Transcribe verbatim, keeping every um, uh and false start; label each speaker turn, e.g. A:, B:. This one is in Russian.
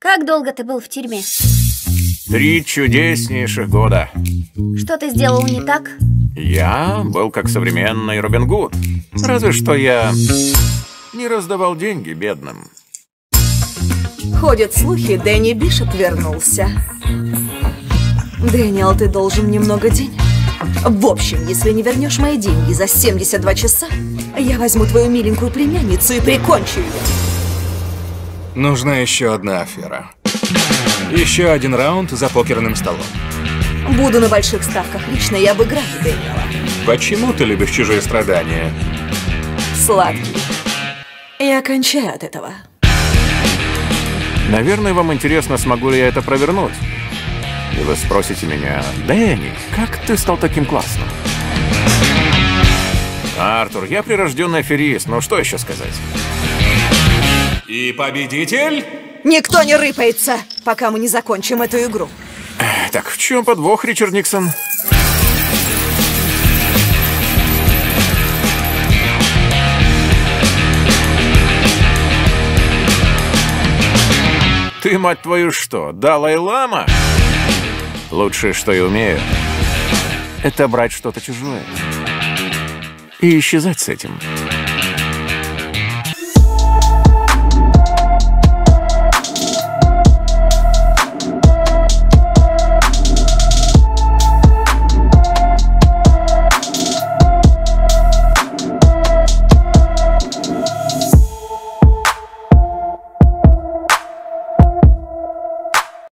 A: Как долго ты был в тюрьме?
B: Три чудеснейших года.
A: Что ты сделал не так?
B: Я был как современный Робин Гуд. Разве что я не раздавал деньги бедным.
C: Ходят слухи, Дэнни Бишоп вернулся. Дэниел, ты должен мне много денег. В общем, если не вернешь мои деньги за семьдесят два часа, я возьму твою миленькую племянницу и прикончу ее.
D: Нужна еще одна афера. Еще один раунд за покерным столом.
C: Буду на больших ставках. Лично я обыграю Дэниела.
D: Почему ты любишь чужие страдания?
C: Сладкий. Я кончаю от этого.
B: Наверное, вам интересно, смогу ли я это провернуть. И вы спросите меня: Дэнни, как ты стал таким классным? Артур, я прирожденный аферист, но что еще сказать?
D: И победитель?
C: Никто не рыпается, пока мы не закончим эту игру.
B: Так, в чем подвох, Ричард Никсон? Ты, мать твою, что, Далай-лама? Лучшее, что я умею, это брать что-то чужое и исчезать с этим.